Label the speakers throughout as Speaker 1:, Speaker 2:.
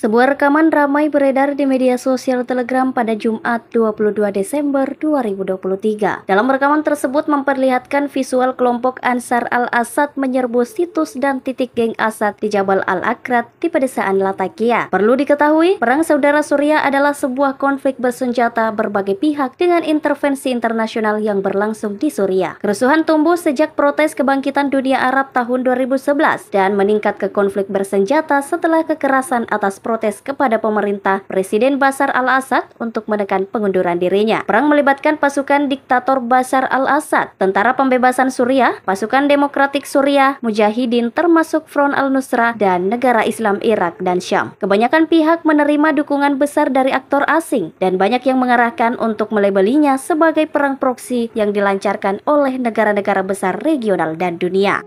Speaker 1: Sebuah rekaman ramai beredar di media sosial Telegram pada Jumat 22 Desember 2023. Dalam rekaman tersebut memperlihatkan visual kelompok Ansar al-Assad menyerbu situs dan titik geng Assad di Jabal al-Akrat di pedesaan Latakia. Perlu diketahui, perang saudara Suriah adalah sebuah konflik bersenjata berbagai pihak dengan intervensi internasional yang berlangsung di Suriah. Kerusuhan tumbuh sejak protes kebangkitan dunia Arab tahun 2011 dan meningkat ke konflik bersenjata setelah kekerasan atas protes kepada pemerintah Presiden Bashar al-Assad untuk menekan pengunduran dirinya. Perang melibatkan pasukan diktator Bashar al-Assad, Tentara Pembebasan Suriah, Pasukan Demokratik Suriah, Mujahidin termasuk Front al-Nusra, dan negara Islam Irak dan Syam. Kebanyakan pihak menerima dukungan besar dari aktor asing dan banyak yang mengarahkan untuk melabelinya sebagai perang proksi yang dilancarkan oleh negara-negara besar regional dan dunia.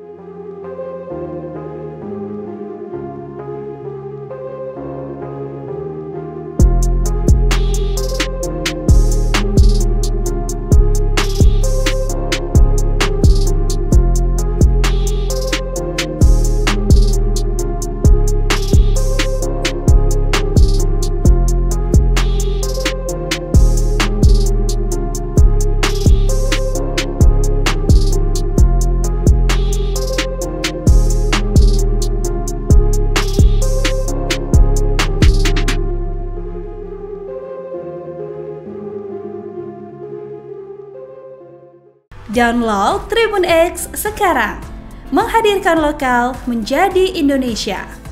Speaker 2: Download Tribun X sekarang, menghadirkan lokal menjadi Indonesia.